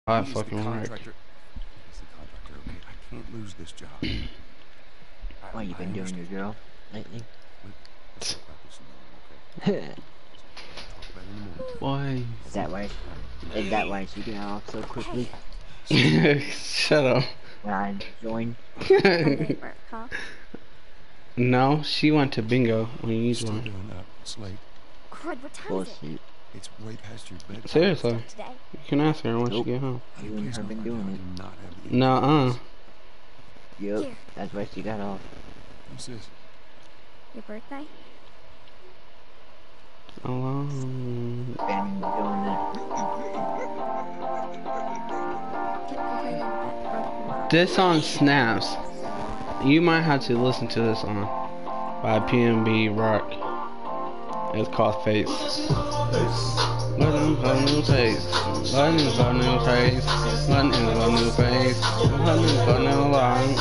I fucking work. He's the contractor, okay? I can't lose this job. What you been doing, your girl, lately? Let's talk about this in the morning, okay? Talk about it in the morning. Boy. Is that why she got off so quickly Shut up. when I joined? Huh? No, she went to bingo when you Still one. doing that. It's late. Crud, what time is it? Bullshit. It's way past your bedtime. Seriously. Today? You can ask her once Nope. you get home. You and her been doing it. Not have the Nuh-uh. Yep, Here. that's why she got off. Who's this? Your birthday? Alone. Been doing it. Kept complaining that broke your mom. This song snaps. You might have to listen to this song by PNB Rock. It's called Face. Button for new face. Button for new face. Button for new face. Button for new line.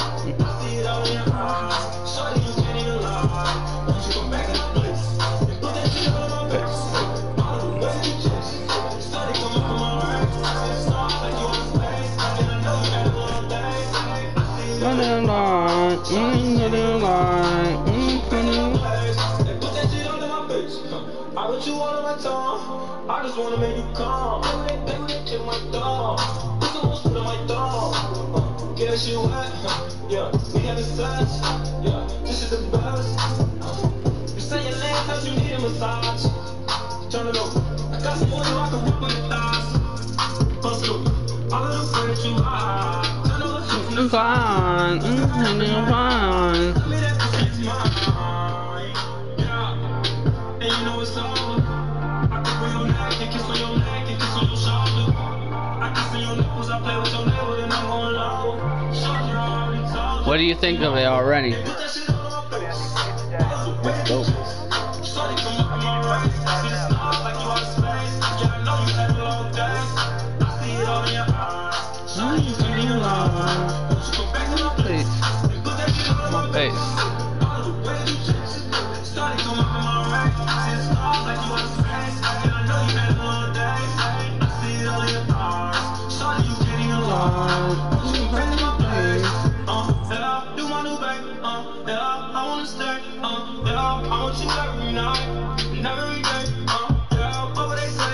I put you on my tongue. I just wanna make you calm. In my dog. This the most of my dog. Get that shit wet. Yeah, we having sex. Yeah, this is the best. You say your last time you need a massage. Turn it over. I got some oil I can rub on your thighs. Let's go. All of the friends that you hide. Turn over to the Fine. Tell me that this is mine. Yeah, and you know it's over. I can feel your neck and kiss on your neck and kiss on your shoulder. I kiss on your nipples, I play with your neighbor, and I'm on low. Shoulder, I already told you. What do you think of it already? Put that shit on my face. Let's go. Shorty, come up in my race. See the stars like you out of space. Yeah, I know you had a long day. I see it all in your eyes. Shorty, you can be alone. Won't you come back to my place? And put that shit on my face. All of the ways you chase. Shorty, come up in my race. See the stars like you out of space. Yeah, I know you had a long day. I see it all in your eyes. Shorty, you can't even lie. Won't you come back to my place? Yeah, you my new baby. Yeah, I wanna stay. Yeah, I want you every night and every day. Yeah, what would they say?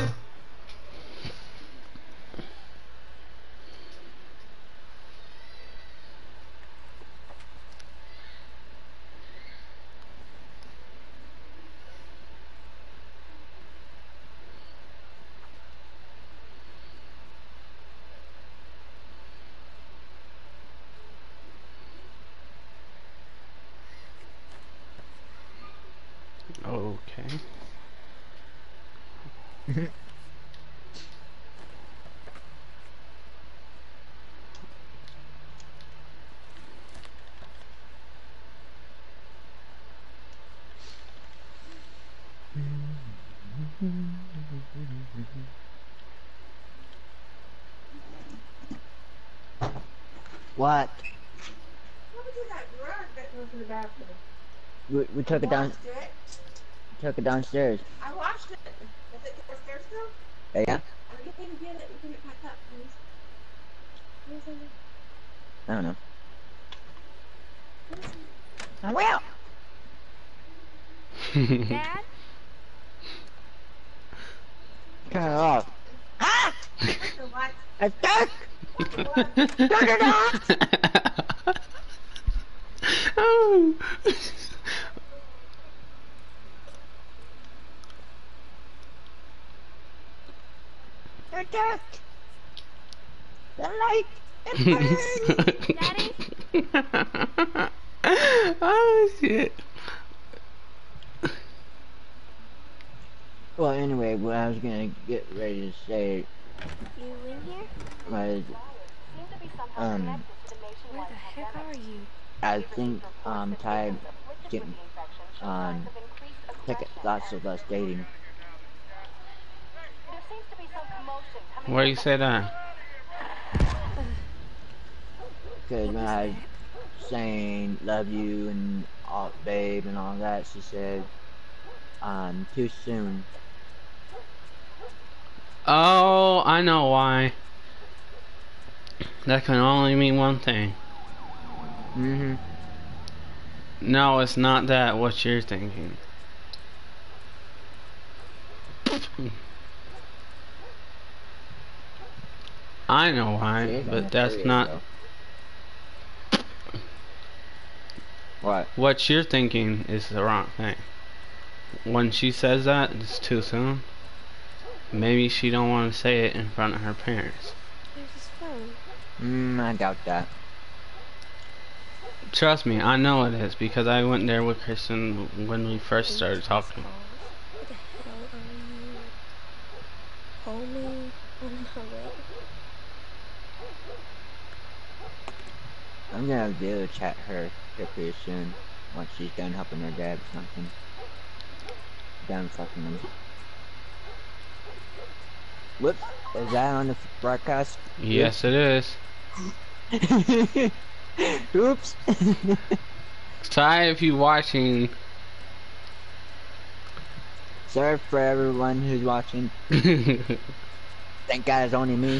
Okay. What? What was that rug that goes in the bathroom? We took it down. Washed it. Took it downstairs. I washed it. Is it downstairs still? Yeah. Or you can get it and put it back up, please. Where's it? I don't know. Where's it? I will. Dad? Turn it off. Ah! The what? It's dark. What? Turn it off. Oh. The dark. The light. It burns. Daddy? Oh shit. Well, anyway, what I was gonna get ready to say You in here? was, Where the heck are you? I think, Ty getting, lots of us dating. Where you say that? Because when I was saying love you and all, babe and all that, she said, too soon. Oh, I know why. That can only mean one thing. Mm-hmm. No, it's not that what you're thinking. I know why, but that's not What? what you're thinking is the wrong thing. When she says that, it's too soon. Maybe she don't want to say it in front of her parents. Where's his phone? I doubt that. Trust me, I know it is because I went there with Kristen when we first started talking. What the hell are you? Homie on my way. I'm gonna video chat her here pretty soon once she's done helping her dad or something. Done fucking him. Whoops, is that on the broadcast? Yes, it is. Oops. Sorry if you're watching. Sorry for everyone who's watching. Thank God it's only me.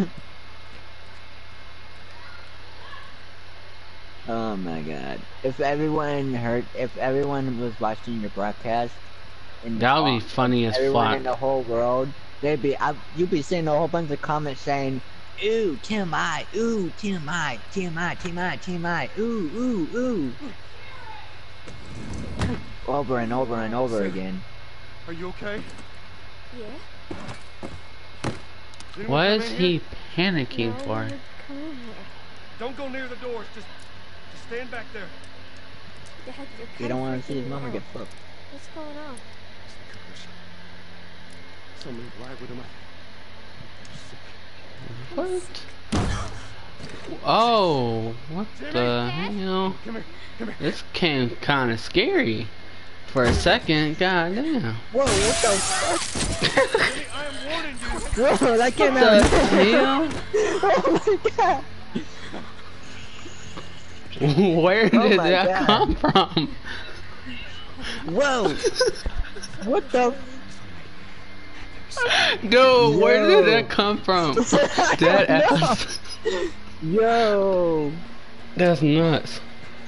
Oh my God! If everyone was watching your broadcast, That would be funny as everyone in fuck. the whole world, you'd be seeing a whole bunch of comments saying, "Ooh, TMI, ooh, TMI, TMI, TMI, TMI, ooh, ooh, ooh," over and over and over again. Are you okay? Yeah? What is he panicking No for? one would come in here. Don't go near the doors. Just stand back there. Dad, you're You don't want kinda to see his freaking me mama out. get fucked. What's going on? Somebody lied with him. What? Oh, what the hell? Come here. Come here. This came kind of scary for a second. God damn. Whoa! What the fuck? Jimmy, I am warning you. Whoa! That came What out. the hell? Oh my God! Where did my that God. come from? Whoa! What the? Dude, where Yo. did that come from? That ass. Yo! That's nuts.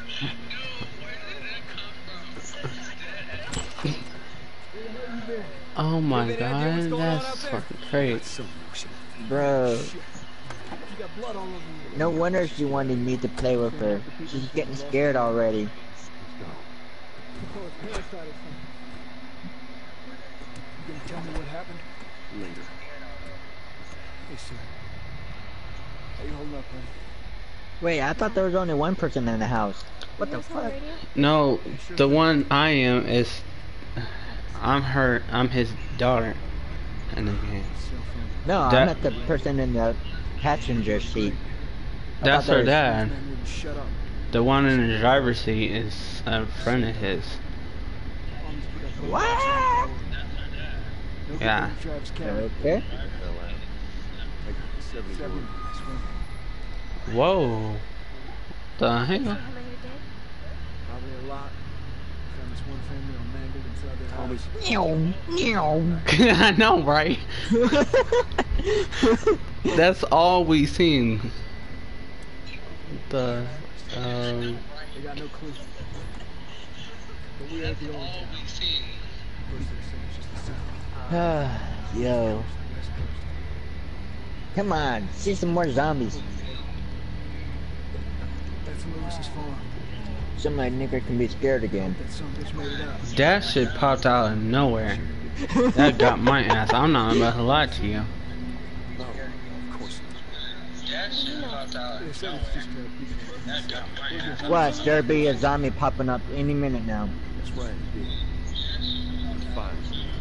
Oh my god, that's fucking crazy. Bro. No wonder she wanted me to play with her. She's getting scared already. You gonna tell me what happened? Later. Hey, son. How you holding up, honey? Wait, I thought there was only one person in the house. What the You guys on fuck? radio? No, the one I am is I'm his daughter in the game. Cell phone. No, That- I'm not the person in the passenger seat. I That's thought her there was- dad. Man, wouldn't shut up. The one in the driver's seat is a friend of his. Always put up with What? No good Yeah. thing Travis County. Okay. 71. I swear. Whoa. The hell? How many are dead? Probably a lot. Found this one family all mangled inside their house. Meow, meow. I know, right? That's all we seen. The They got no clue. But we ain't the only town. First thing it's just the south. Yo. West Coast. Come on, see some more zombies. That's Lewis's farm. Some of my nigger can be scared again. That son bitch made it out. that shit popped out of nowhere. That got my ass. I'm not about to lie to you. No, of course not. They said it's just people. Watch, there'll be a zombie popping up any minute now. That's right, it did. Fine.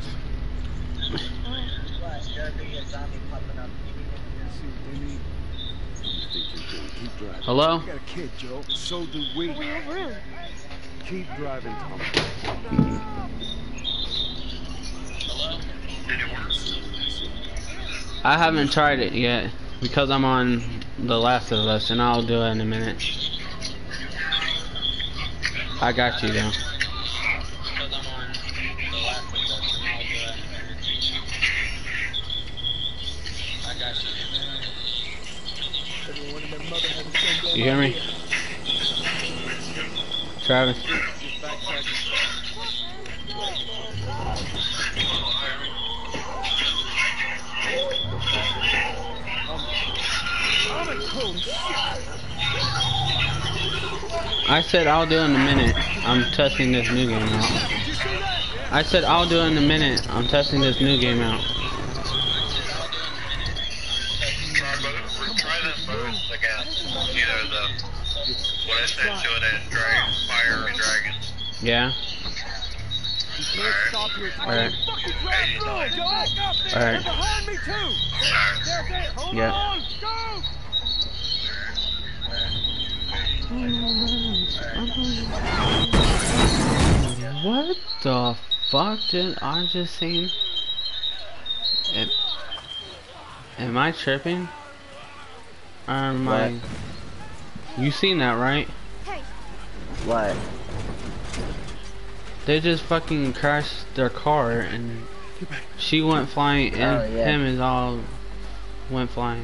Watch, there'll be a zombie popping up any minute See what they need. Keep driving. Hello? You got a kid, Joe. So do we. We have room. Keep driving, Tom. I haven't tried it yet because I'm on The Last of Us, and I'll do it in a minute. I got you though. Everyone and their mother had the same damn You hear me? idea. Travis. Just backtracking. Holy shit. I said I'll do it in a minute. I'm testing this new game out. Did you see that? I said I'll do it in a minute. I'm testing this new game out. Try this boost against either the what I said to it as dragon, fiery dragons. Yeah. You can't stop here. Alright. Fucking drive through it, Joe. Alright. They're behind me too. There. Hold Yeah. on. Go. What the fuck did I just see? Am I tripping? Or am I? You seen that, right? Hey, What? They just fucking crashed their car and she went flying and Oh, yeah. him is all went flying.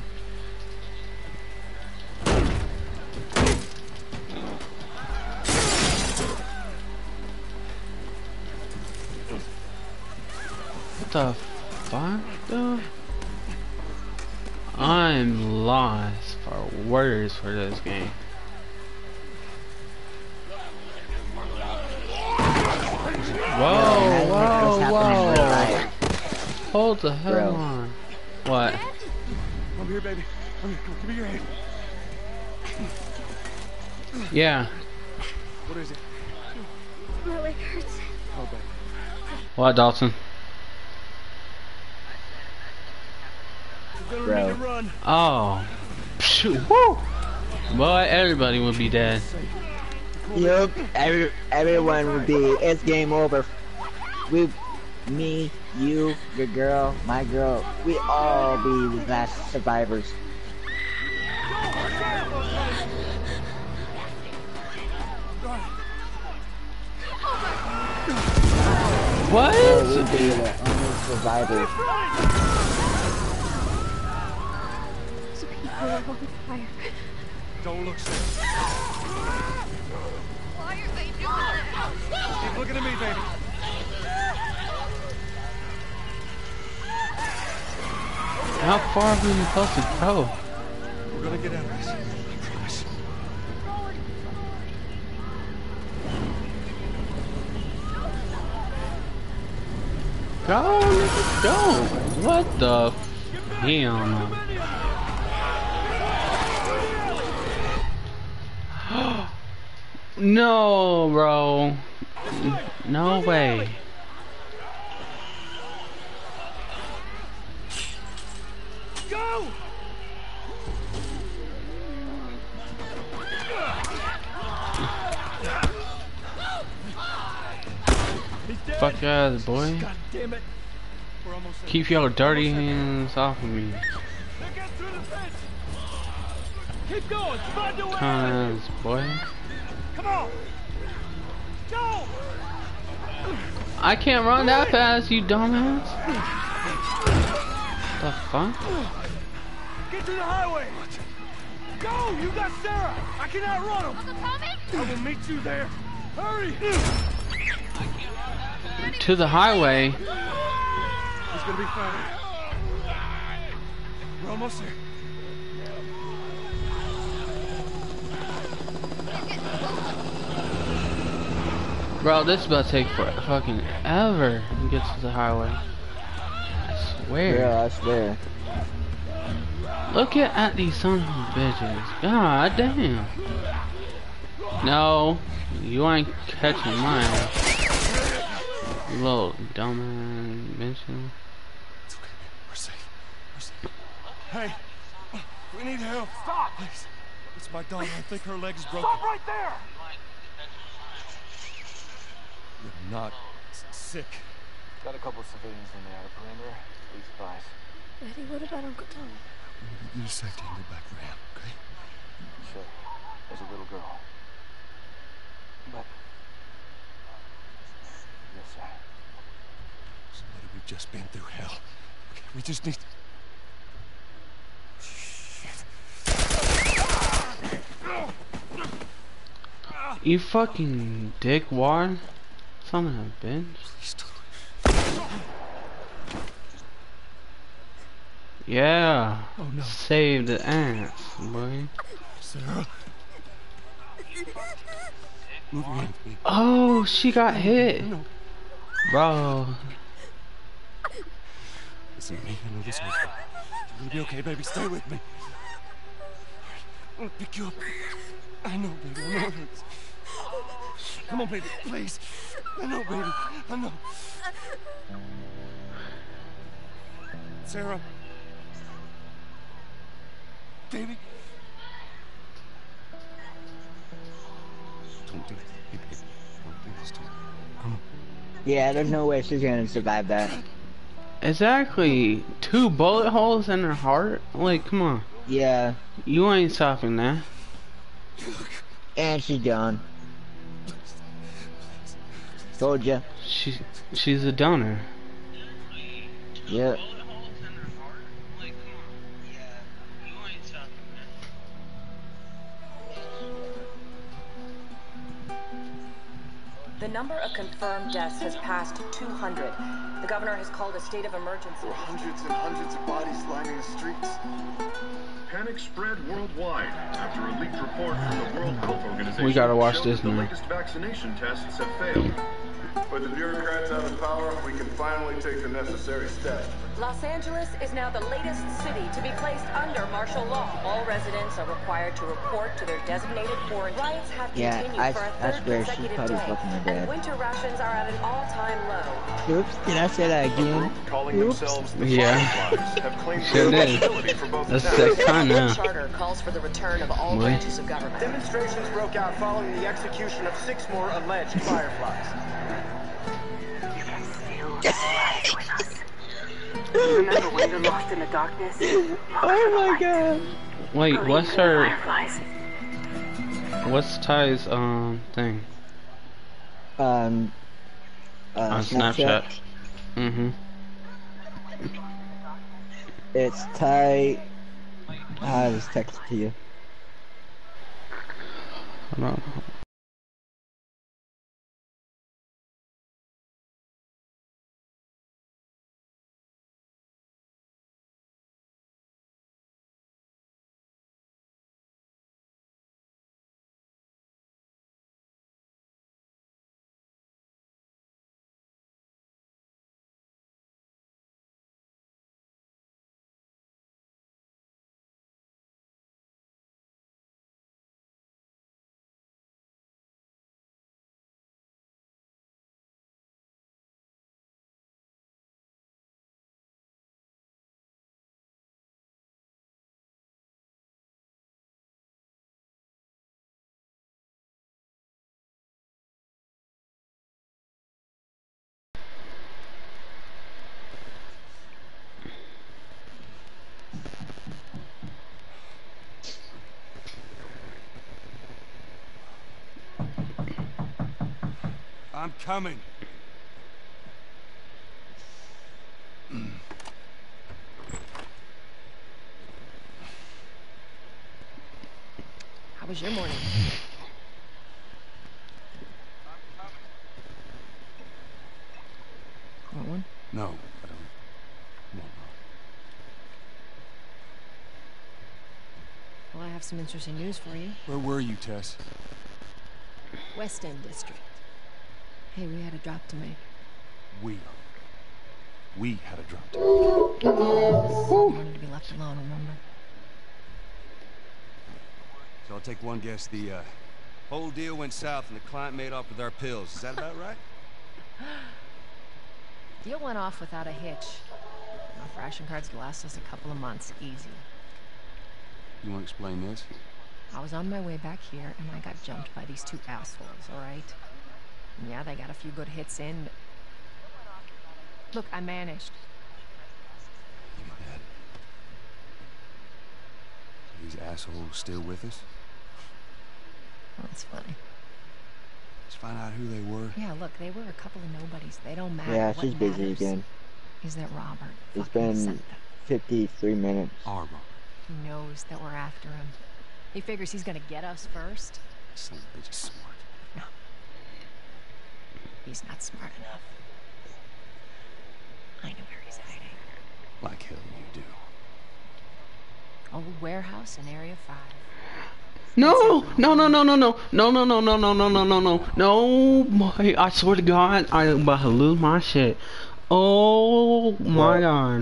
What the fuck, though? I'm lost for words for this game. What's Whoa, happening in real whoa, life? whoa. Hold the hell Bro. on. What? I'm here, baby. I'm here. Come on, give me your hand. Yeah. What is it? my leg hurts. Oh, baby. What, Dalton? You're gonna Bro. need to run. Oh. Shoot. Woo! Boy, everybody would be dead. Yup. Everyone would be. It's game over. Me, you, your girl, my girl. We all be the last survivors. What? We'll be the only survivors. Those people are on fire. Don't look safe. Why are they doing it? Keep looking at me, baby. How far are we supposed to go? We're gonna get out of this. I promise. Go, nigga, go. What the? Hell no. No, bro. No way. Go! He's dead. Fuck ass, boy. God damn it. We're almost there. Keep your dirty hands off of me. Now get through the fence. Keep going. Find your way out of Cons, boy. here. Come on. Go! I can't run that fast, you dumbass. The fuck? Get to the highway. Go! You got Sarah. I can outrun him. Uncle Tommy? I will meet you there. Hurry! To the highway? He's gonna be fine. We're almost there. Bro, this is about to take for fucking ever to get to the highway. I swear. Yeah, I swear. Look at these sons of bitches. God damn. No, you ain't catching mine. You little dumbass bitch. It's okay. We're safe. We're safe. Hey, we need help. Stop! Please. It's my daughter. I think her leg's broken. Stop right there! You're not sick. Got a couple of civilians in the outer perimeter. Please advise. Eddie, what about Uncle Tom? You just safety and go back for him, okay? Sure. There's a little girl. But... Yes, sir. Somebody, we've just been through hell. Okay, we just need... Shit. You fucking dickwad. Son of a bitch. Yeah. Oh no. Save the ass, boy. Sarah. Move your hand. Oh, she got hit. No. Bro. Listen to me. I know this one's fine. You're gonna be okay, baby. Stay with me. I'm gonna pick you up. I know, baby. I know it hurts. Come on, baby. Please. I know, baby. I know. Sarah. Baby. Don't do it. Hey, baby. Don't do this to me. Come on. Yeah, there's no way she's gonna survive that. Exactly. 2 bullet holes in her heart? Like, come on. Yeah, You ain't stopping that. and she's gone. Told ya. She's a donor. Yep. The number of confirmed deaths has passed 200. The governor has called a state of emergency. There were hundreds and hundreds of bodies lining the streets. Panic spread worldwide after a leaked report from the World Health Organization. We gotta watch showed this the now. latest vaccination tests have failed. With the bureaucrats out of power, we can finally take the necessary steps. Los Angeles is now the latest city to be placed under martial law. All residents are required to report to their designated quarantine. Riots have Yeah, continued for a I third swear she's consecutive probably day, fucking her and dad. winter rations are at an all-time low. Oops, did I say that again? Calling Oops. themselves the Yeah. Fireflies have claimed Sure did. responsibility for both That's attacks. the kind now. Charter calls for the return of all Boy. branches of government. Demonstrations broke out following the execution of 6 more alleged Fireflies. Remember when you're lost in the darkness? Oh my god. Wait, what's her... What's Ty's, thing? On Snapchat. Mm-hmm. It's Ty. I'll just text it to you. Hold on. I'm coming. How was your morning? Want one? No, I don't. No. Well, I have some interesting news for you. Where were you, Tess? West End District. Hey, we had a drop to make. We had a drop to You wanted to be left alone, remember? So I'll take one guess. The whole deal went south and the client made off with our pills. Is that about right? Deal went off without a hitch. Enough ration cards to last us a couple of months, easy. You want to explain this? I was on my way back here, and I got jumped by these 2 assholes, all right? And yeah, they got a few good hits in, but... Look, I managed. You bet. Are these assholes still with us? Well, that's funny. Let's find out who they were. Yeah, look, they were a couple of nobodies. They don't matter. Yeah, What she's busy matters again. is that Robert It's fucking been sent them. 53 minutes. Our Robert. He knows that we're after him. He figures he's gonna get us first. Son of a bitch is smart. He's not smart enough. I know where he's hiding. Like hell you do. Old warehouse in Area 5. No, no, no, no, no, no, no, no, no, no, no, no, no, no, no, no, boy, I swear to God, I'm about to lose my shit. Oh my God.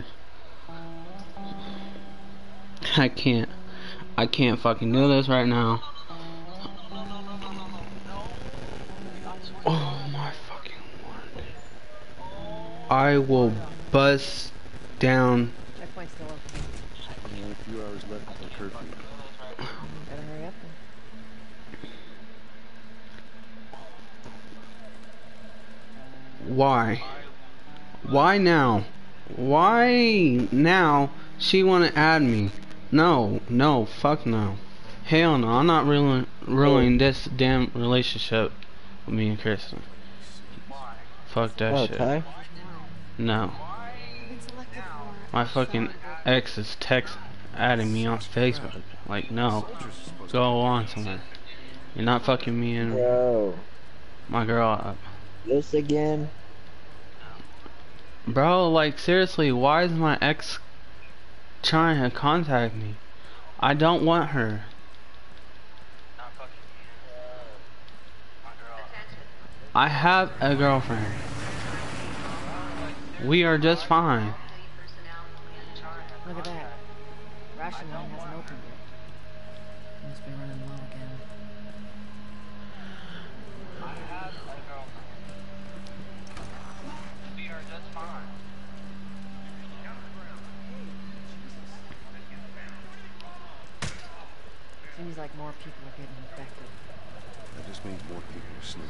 I can't fucking do this right now. Oh my fucking word. I will bust down. Checkpoint's still open. Only a few hours left until curfew. Better hurry up then. Why? Why now? Why now she wanna add me? No, no, fuck no. Hell no, I'm not ruining this damn relationship with me and Kristen. Fuck that shit. Ty? No. My fucking ex is adding me on Facebook. Like, no. Go on somewhere. You're not fucking me and Bro. my girl up. This again? Bro, like, seriously, why is my ex trying to contact me? I don't want her. I have a girlfriend. We are just fine. Look at that. Ration line hasn't opened yet. Must be running low again. Seems like more people are getting infected. That just means more people are sneaking.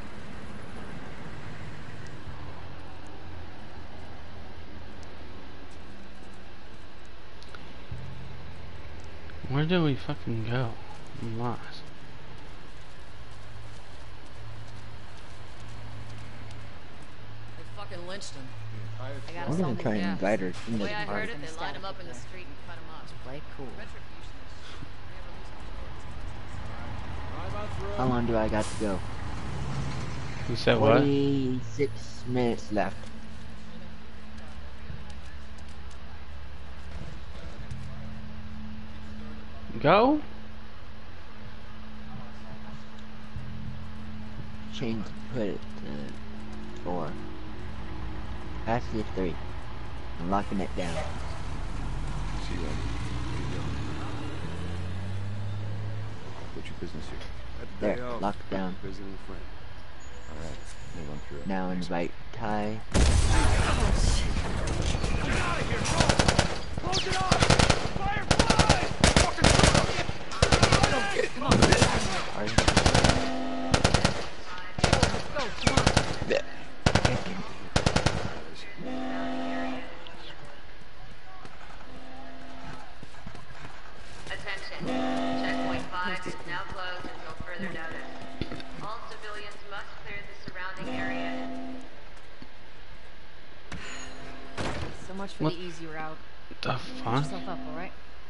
Where do we fucking go? I'm lost. They fucking lynched him. I got I'm gonna try and invite her in The the way I heard party. it, they lined him up in the street and cut him up. Play cool. How long do I got to go? You said what? 46 minutes left. Go? Change, put it to 4. Actually 3. I'm locking it down. See you later. Where you going? What's your business here? There, locked down. Visiting a friend. Alright, we'll run through it. Now invite Ty. Close it off! Firefly! Fucking come on! Are you? Attention. Checkpoint 5 is now closed until further notice. All civilians must clear the surrounding area. So much for the easy route. The Get fuck? yourself up, alright?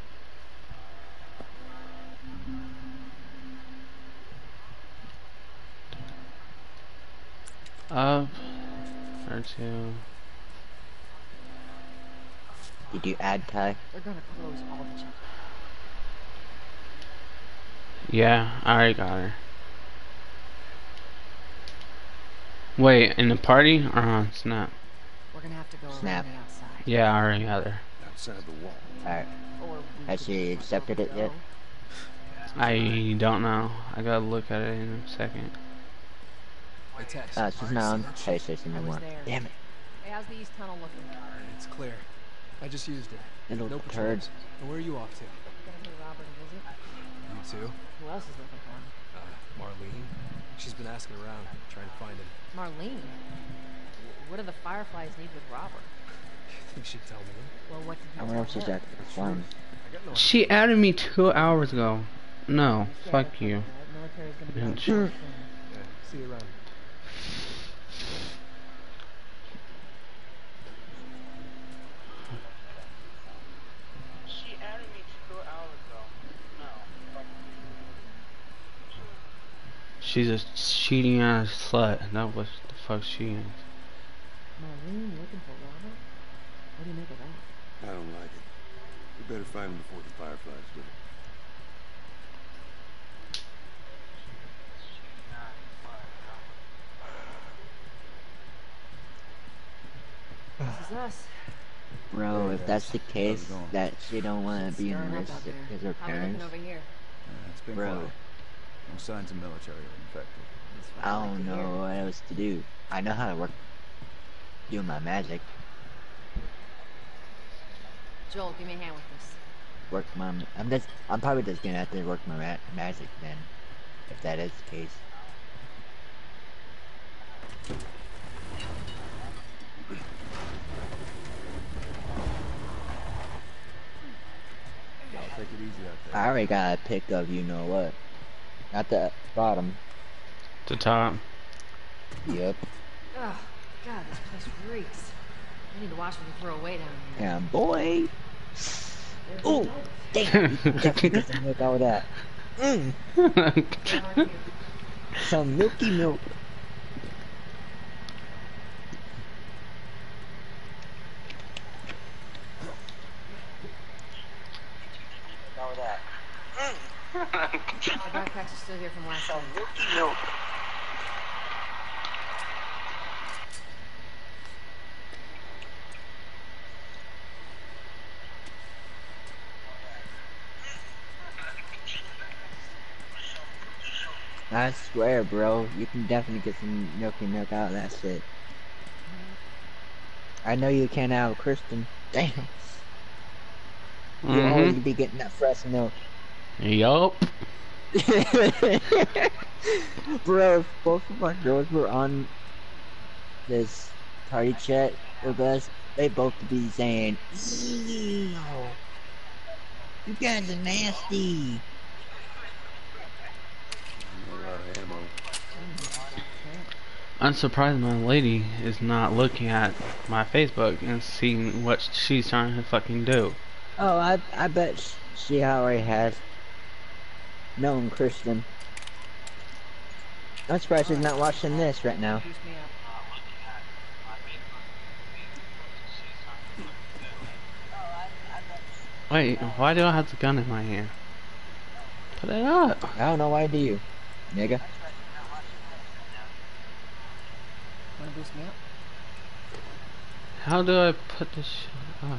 Up. Or two. Did you add Ty? They're gonna close all the checkpoints. Yeah, I already got her. Wait, in the party or on Snap? We're gonna have to go Snap. around the outside. Yeah, I already got her. Outside the wall. Alright. Or we Has could she just accepted it yet? go. I don't know. I gotta look at it in a second. She's not on PlayStation I was anymore. there. Damn it. Hey, how's the east tunnel looking? It's clear. I just used it. Little No turd. patrols. And where are you off to? Gonna pay Robert a visit. You too? Who else is looking for him? Marlene. She's been asking around, trying to find him. Marlene? What do the Fireflies need with Robert? You think she'd tell me? Well, what did you I tell wonder if she's him? at the farm. I got no She added me 2 hours ago. No, fuck you. Military's gonna be Bitch. soon. Yeah, see you around. She added me 2 hours ago. No, fuck you. She's a cheating ass slut. That was the fuck she is. Marlene looking for Robert? What do you make of that? I don't like it. We better find him before the Fireflies do. This is us. Bro, if that's the case, that she don't want to be in the relationship because her How we looking parents. over here? It's been Bro. quiet. No signs of military or infected. I don't know what else to do. I know how to work, do my magic, Joel, give me a hand with this. work my. I'm probably just gonna have to work my magic then, if that is the case. I'll take it easy out there. I already got a pick of you know what. Not the bottom. The top. Yep. Oh, God, this place reeks. I need to watch when you throw away down here. And boy. Ooh, damn. You definitely get some milk out of that. Some milky milk. The backpacks are still here from last night. Milky milk. I swear, bro, you can definitely get some milky milk out of that shit. I know you can out of Kristen. Damn. You always be getting that fresh milk. Yup. Bro, if both of our girls were on this party chat with us, they both would be saying, "Ew, you guys are nasty." I'm surprised my lady is not looking at my Facebook and seeing what she's trying to fucking do. Oh, I bet she already has known Kristen. I'm surprised she's not watching this right now. Wait, why do I have the gun in my hand? Put it up. I don't know why do you, nigga. Wanna boost me up? How do I put this shit up?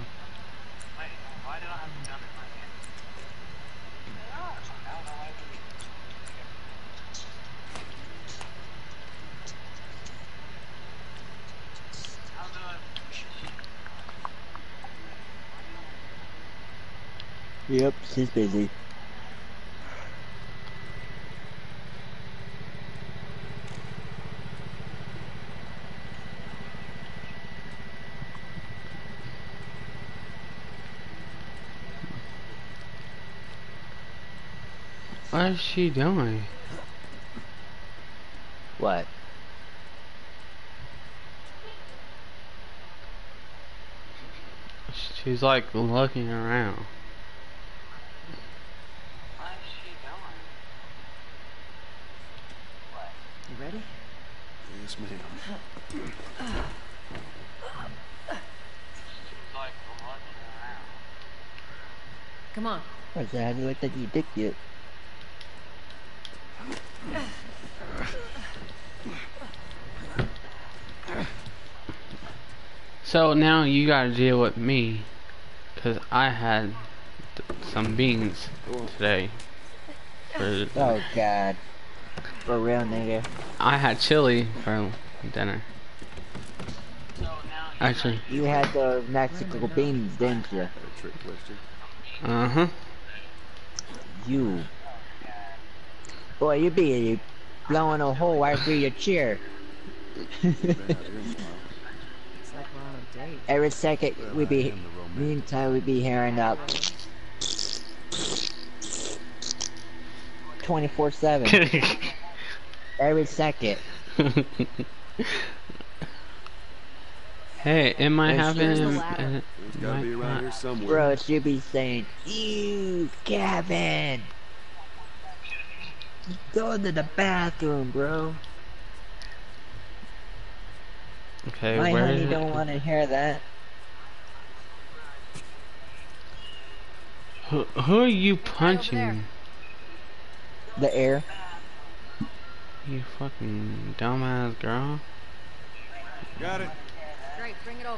Yep, she's busy. What is she doing? What? She's like looking around. You ready? Yes, ma'am. Come on. What's that? You looked at your dick yet? So now you gotta deal with me, cause I had some beans today. Oh God. For real, nigga. I had chili for dinner. Actually. You had the Mexican beans, didn't you? Uh-huh. You. Boy, you be blowing a hole right through your chair. It's like we're on a date. Every second we be, meantime we be hearing up 24/7. Every second. Hey, am I having It's gotta be around here somewhere. Bro, she be saying, "You, Kevin, go to the bathroom, bro." Okay, My where honey is don't it? want to hear that. Who are you punching? The air. You fucking dumbass girl. Got it. Great, bring it over.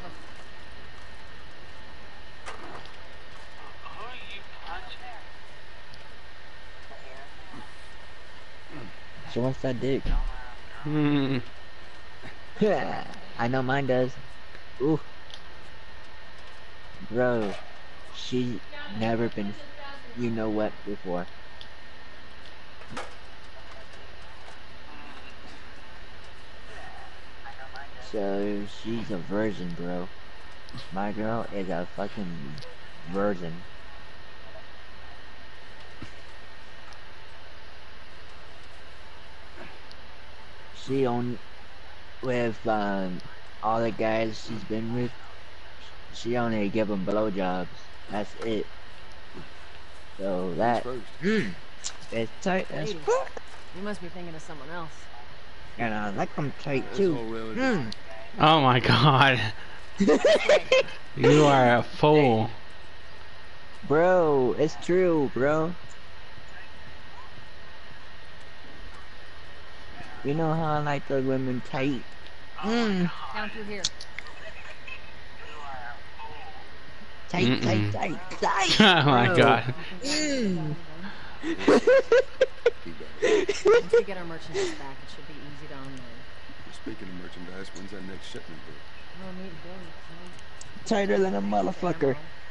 She wants that dick. Hmm. I know mine does. Ooh. Bro, she never been you know what before. So she's a virgin, bro. My girl is a fucking virgin. She on with all the guys she's been with. She only give them blowjobs. That's it. So that it's tight as Ladies, fuck. you must be thinking of someone else. And I like them tight too. Oh my god. You are a fool. Bro, it's true, bro. You know how I like those women tight. Down through here. Tight, tight, tight, tight. Oh my god. Once we get our merchandise back, it should be easy to unload. Speaking of merchandise, when's that next shipment due? No need to go. Tighter than a motherfucker.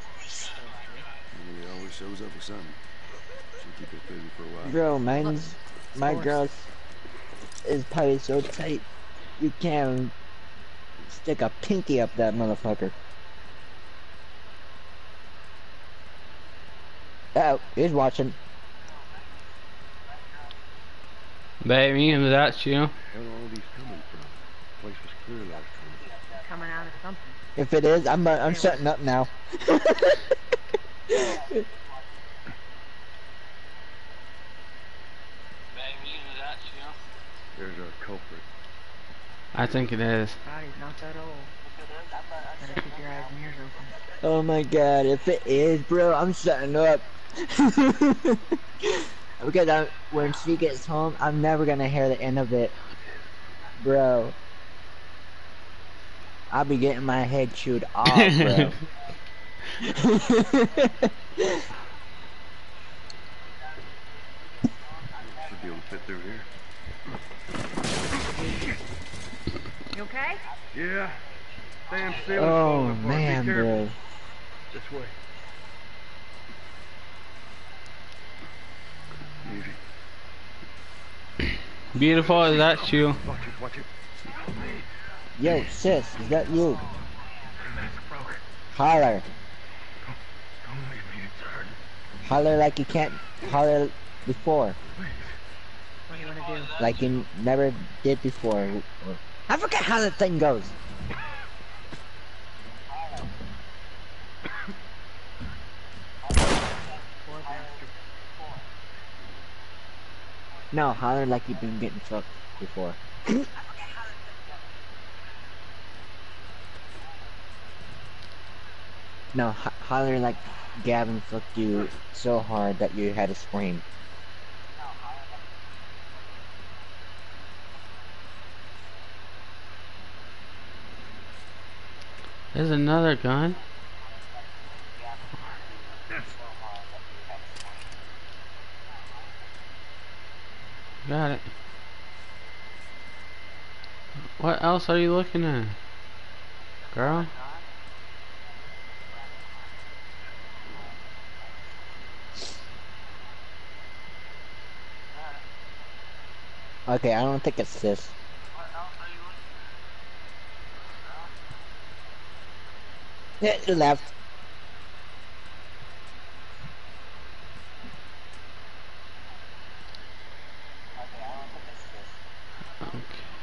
He always shows up for something. Should keep it busy for a while. Bro, my girl's is probably so tight you can't stick a pinky up that motherfucker. Oh, he's watching. Baby, is that you? Where are all these coming from? The place was clear last time. Coming out of something. If it is, I'm shutting up now. There's our culprit. I think it is. Body's not that old. Better keep your eyes and ears open. Oh my god, if it is, bro, I'm shutting up. Because when she gets home, I'm never gonna hear the end of it. Bro. I'll be getting my head chewed off, bro. Should be able to fit through here. You okay? Yeah. Damn ceiling's Oh falling apart. man, Be careful. bro. This way. Easy. Beautiful, is that you? Watch it, watch it. Yo, sis, is that you? Holler. Don't leave me, it's hard. Holler like you can't holler before. What do you want to do? Like you never did before. I forget how the thing goes. No, holler like you've been getting fucked before. No, holler like Gavin fucked you so hard that you had to scream. There's another gun. Got it. What else are you looking at, girl? Okay, I don't think it's this. Yeah, left. Okay.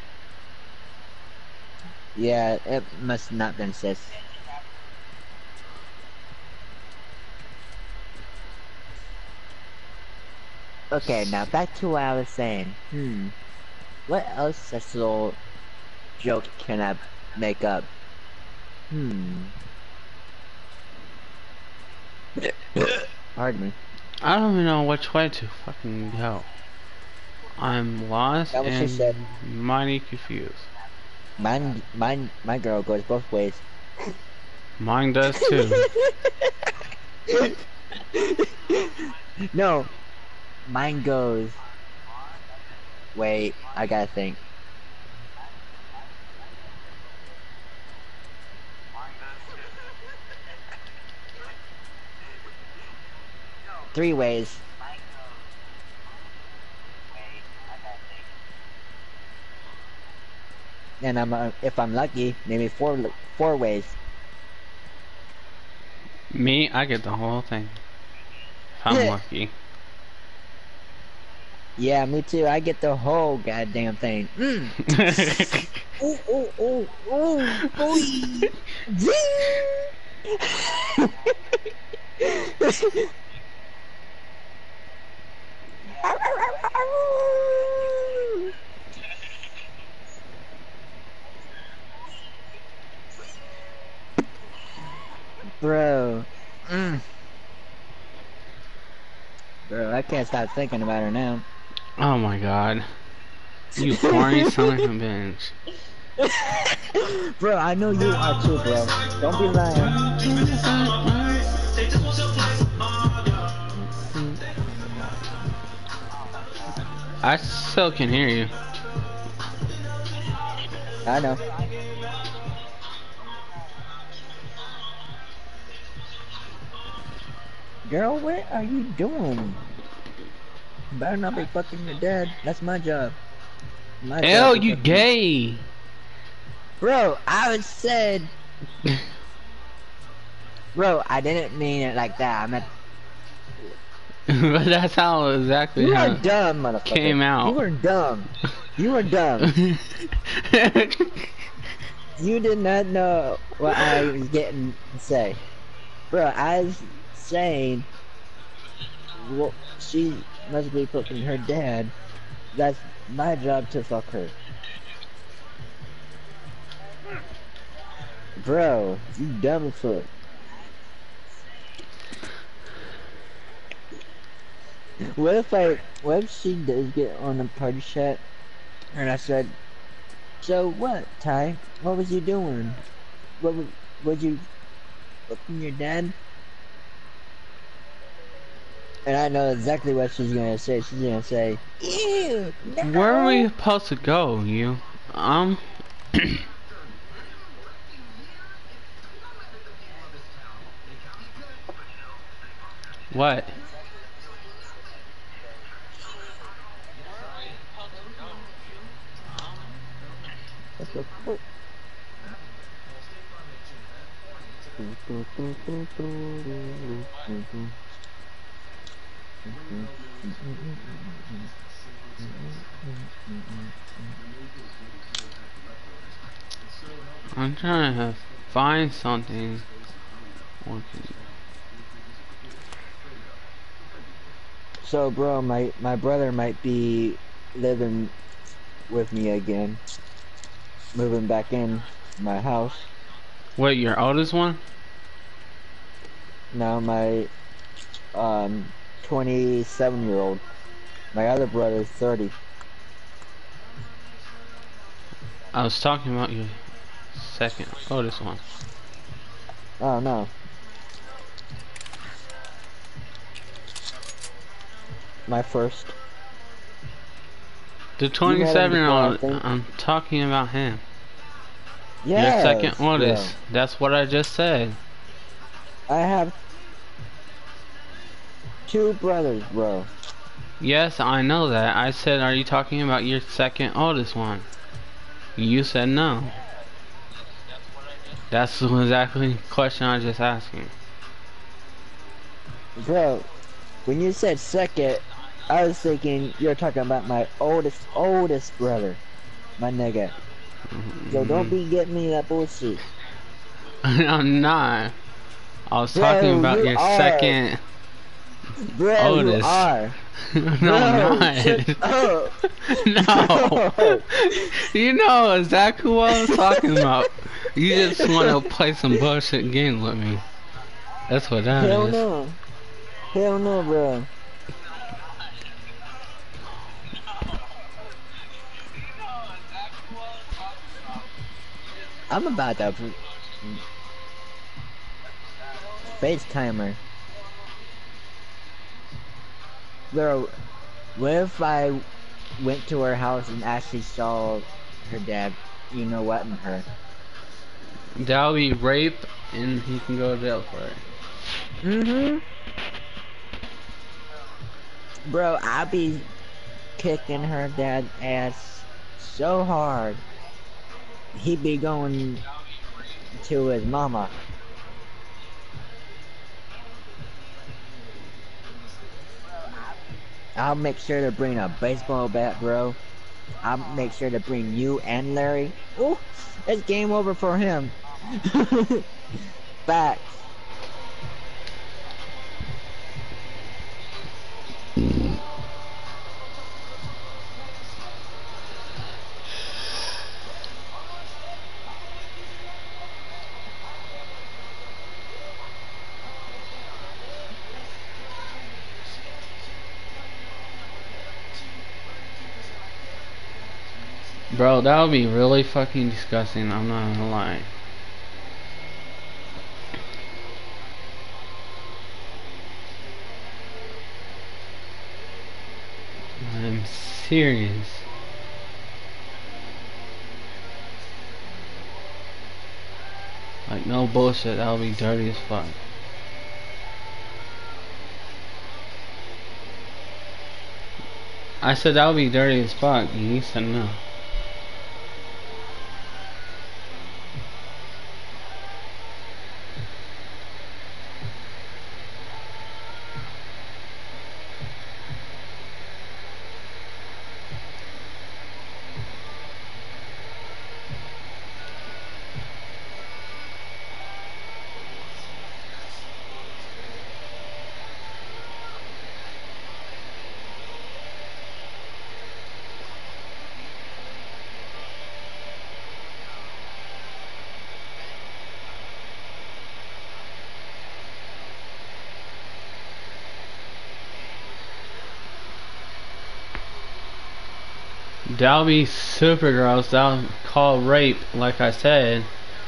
Yeah, it must not been sis. Okay, now back to what I was saying. What else sexual joke can I make up. Pardon me. I don't even know which way to fucking go. I'm lost That was she said. and mighty confused. My girl goes both ways. Mine does too. No, mine goes. Wait, I gotta think. Three ways. And if I'm lucky, maybe four ways. Me, I get the whole thing. If I'm lucky. Yeah, me too. I get the whole goddamn thing. Ooh, ooh, ooh, ooh, boy. Bro. Bro, I can't stop thinking about her now. Oh my god. You corny son of a bitch. Bro, I know you are too, bro. Don't be lying. I still can hear you. I know. Girl, what are you doing? You better not be fucking your dad. That's my job. Ew, you gay! Bro, I said... Bro, I didn't mean it like that. I meant... But that's how exactly You how were dumb, motherfucker. Came out. You were dumb. You were dumb. You did not know what I was getting to say. Bro, I was saying... Well, she must be fucking her dad. That's my job to fuck her. Bro, you dumb as fuck. What if she does get on a party chat and I said, so what, Ty? What was you doing? Was you fucking your dad? And I know exactly what she's gonna say. She's gonna say, ew, no. Where are we supposed to go, you? What? I'm trying to find something. So, bro, my brother might be living with me again, moving back in my house. Wait, your oldest one? No, my 27-year-old. My other brother's 30. I was talking about your second oldest one. Oh no. My first. The 27-year-old, I'm talking about him. Yes, your second oldest. bro. That's what I just said. I have 2 brothers, bro. Yes, I know that. I said, are you talking about your second oldest one? You said no. That's exactly the question I was just asking. Bro, when you said second, I was thinking you're talking about my oldest brother. My nigga. So don't be getting me that bullshit. I'm not. I was talking about your second Bro, Otis. you are. No, Bro, I'm not. shut up. No. You know exactly what I was talking about. You just want to play some bullshit game with me. That's what that Hell is. no. Hell no, bro. I'm about to FaceTimer. Bro, what if I went to her house and actually saw her dad, you know what, and her? That'll be rape, and he can go to jail for it. Mm-hmm. Bro, I'll be kicking her dad's ass so hard. He'd be going to his mama. I'll make sure to bring a baseball bat, bro. I'll make sure to bring you and Larry. Ooh, it's game over for him. Facts. Bro, that would be really fucking disgusting, I'm not gonna lie. I'm serious. Like, no bullshit, that would be dirty as fuck. I said that would be dirty as fuck, and you said no. That'll be super gross. That'll call rape, like I said.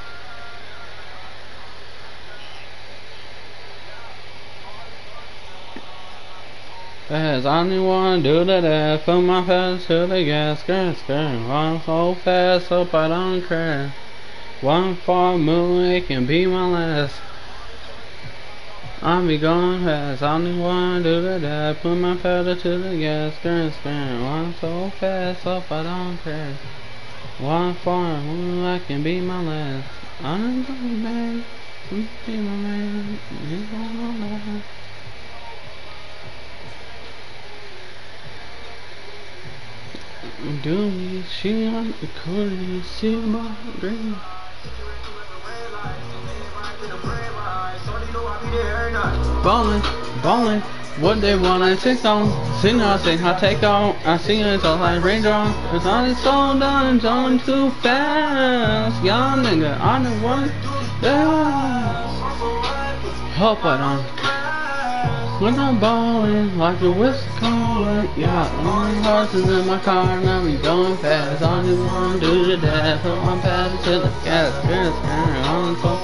As I only wanna do the death, put my pedal to the gas, skirt, run so fast, hope I don't crash. One far move, it can be my last. I'll be going fast, I only wanna do the death, put my pedal to the gas, skirt, run so fast, hope I don't crash. One far move, I can be my last. I'm going back, be my man, he's gonna last. Do me, she on the corner, see my dream. Ballin', ballin', what they wanna take on? Sing I sing, I take on. I sing it all like raindrop. Cause I just so done, going too fast. Young nigga, I'm the one. Yeah. Hope I don't. When I'm ballin', like a whistle calling, yeah, long horses in my car, and I be going fast. I just wanna do the dash, put my pedal to the gas, on so.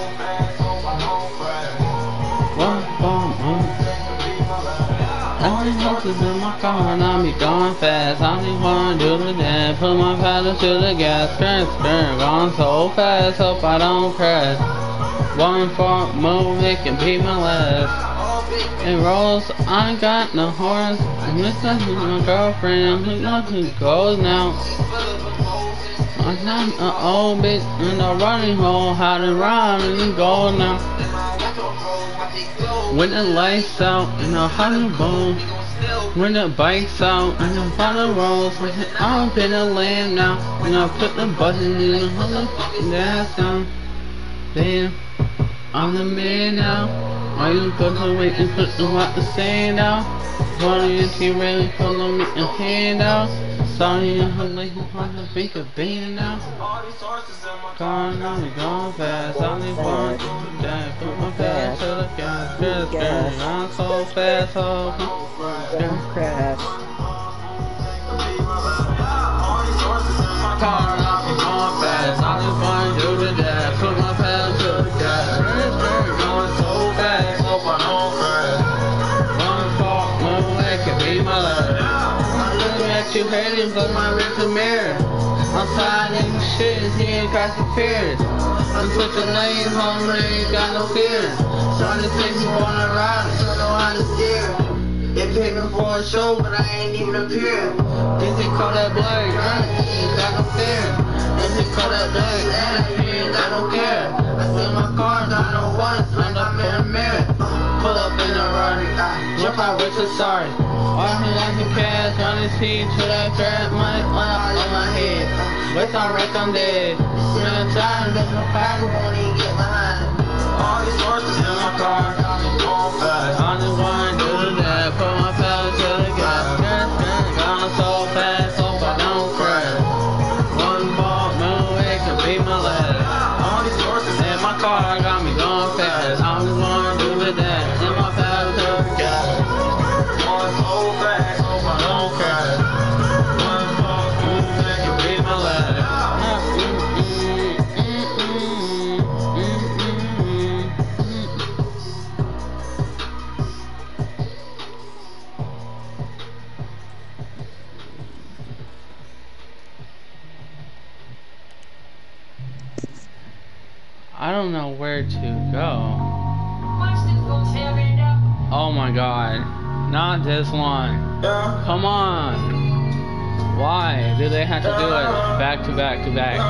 Long horses in my car, and I be going fast. I just wanna do the dash, put my pedal to the gas, going so fast, hope I don't crash. One for move, it can be my last. It rolls, I ain't got no horse. I'm listening to my girlfriend, who knows who goes now. I'm not an old bitch in a running hole, how to run in the gold now. When the lights out in a hundred bowl, when the bike's out and the bottle rolls, I'm up in the land now, and I put the button in the whole fucking gas down. Damn, I'm the man now. Why you go to me and put the what to say now? Johnny and he really pulling me a hand out. Sorry, I'm like, I'm a big a bean now. Gone, I'm going fast. I only want to die. Put my gas to the gas. Girl, I'm so fast, so crash. Car, I'm going fast. I only want to do the dash. Put my gas to the gas. Going so fast, hope I don't crash. One fault, one way can be my life. You heard him go my rearview mirror. I'm tired of the shit, he ain't got the fears. I'm such a lane home, ain't got no fear. Trying to take me on a ride, don't know how to steer. They paid me for a show, but I ain't even appear. If they call that blood, he ain't got no fear. If they call that blood, he ain't got no care. I steal my car, I know once, and I'm in a mirror. Pull up in a run, jump out with your sorry. All he like the cash on his feet to that crap money on my head. What's on wreck, I'm dead. Still trying to no power, won't even get behind. All these horses in my car, I'm going fast. I just wanna do that, put my pedal to the gas. Gone so fast, hope I don't crash. One ball, move, it could be my last. All these horses in my car got me going fast. I just wanna do that, in my pedal to the gas. So fast, hope I don't crash. One fall, that could be my last. I don't know where to go. Oh my god. Not this one. Come on. Why do they have to do it back to back to back?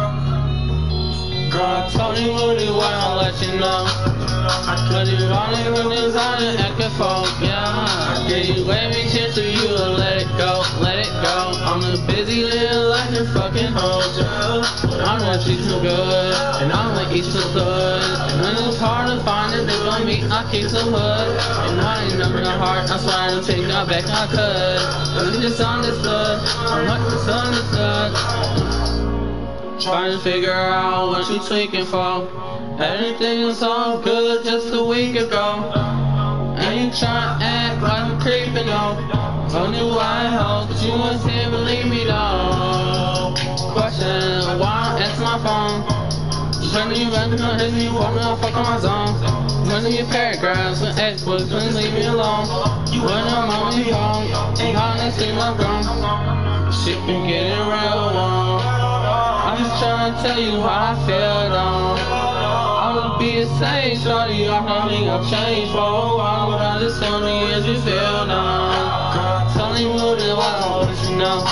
Girl, Tony Woody, why I'll let you know. Cause you only when it's on an echo phone, yeah. Yeah, you let me chance to you and let it go, let it go. I'm a busy little like a fucking hoe. I'm not treat so good, and I'm like eat so good. And when it's hard to find it, they want me, I keep some hood. And I ain't number the heart, I'm trying to take that back, I could. And it's just understood, I'm not misunderstood. Trying to figure out what you tweaking for. Everything was all good just a week ago. And you try to act like I'm creeping on. Only why I hope that you was here, believe me though. Question, why don't answer my phone? When you run to hit me, wanna fuck on my zone. One of your paragraphs when ex-boys couldn't leave me alone. When I'm on your phone, ain't gonna see my grown. Shit been getting real long. I'm just trying to tell you how I feel though. I'ma be the same, shorty, I don't think I've changed for a while. But I just told me as you feel now. Tell me what it was, I'll let you know.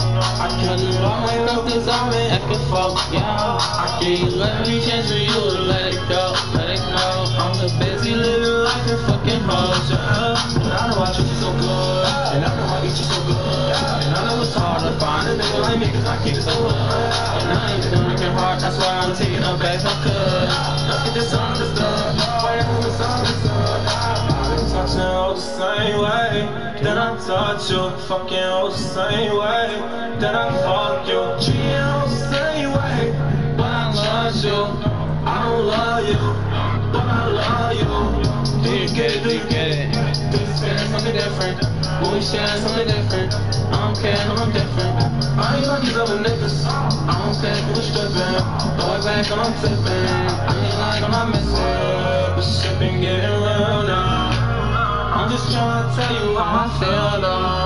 I can't do all my stuff cause I'm in echo folk, yeah. Can you let me chance for you to let it go, let it go. I'm so busy living like a fucking hoe, yeah. And I know I treat you so good, and I know I eat you so good. And I know it's hard to find a nigga like me cause I keep it so good. And I ain't been working hard, that's why I'm taking up back so good. Look at this understood, why I'm misunderstood. I've been touching all the same way that I touch you, fucking all the same way that I fuck you, treating all the same way. But I love you, I don't love you, but I love you. Do you get it, do you get it? Do you experience something different? Will we share something different? I don't care, I'm different. I ain't like these other niggas, I don't care if we're stripping. Throw it back and I'm tipping. I ain't like I'm not missing, but shit been getting real now. I'm just trying to tell you how I feel though.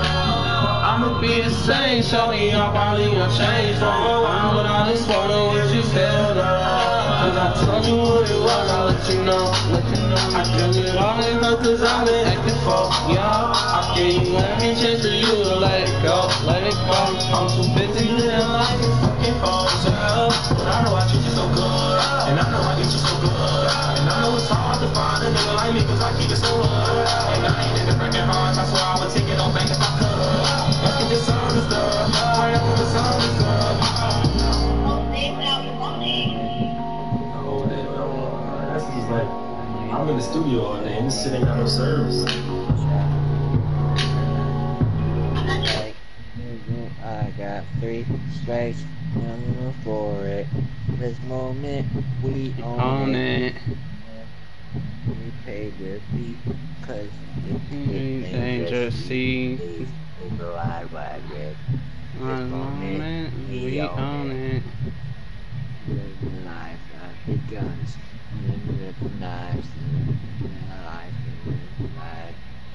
I'ma be the same, shorty, I'm probably gonna change for a while. But I just wonder what you feel though. Cause I told you what it was, I'll let you know, let you know. I feel it all in her cause I've been acting for, yeah. I feel you let me chance for you to let it go, let it go. I'm too busy living like a fucking phone, yeah. But I know I treat you so good, and I know I get you so good. And I know it's hard to find a nigga like me cause I keep it so good. And I ain't in the breaking hearts, that's why I would take it all back if I could. Let's get this understood, I am misunderstood. I'm in the studio all day and this shit ain't got no service. I got 3 strikes, I'm for it. This moment, we own it. We pay the fee, cause it's dangerous sea. Wide red. This moment, we own it. The life, the guns, the knives, the life, the life,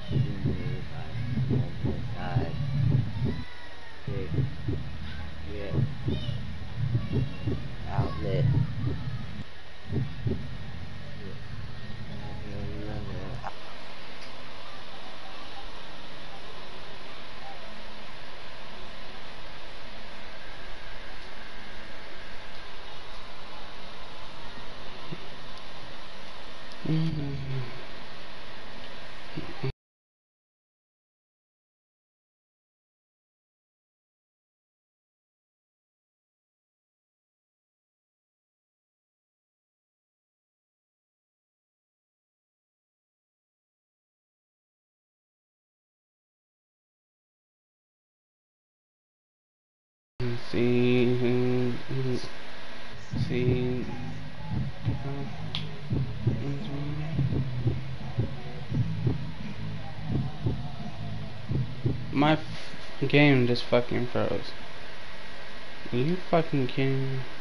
outlet. See. My game just fucking froze. Are you fucking kidding me?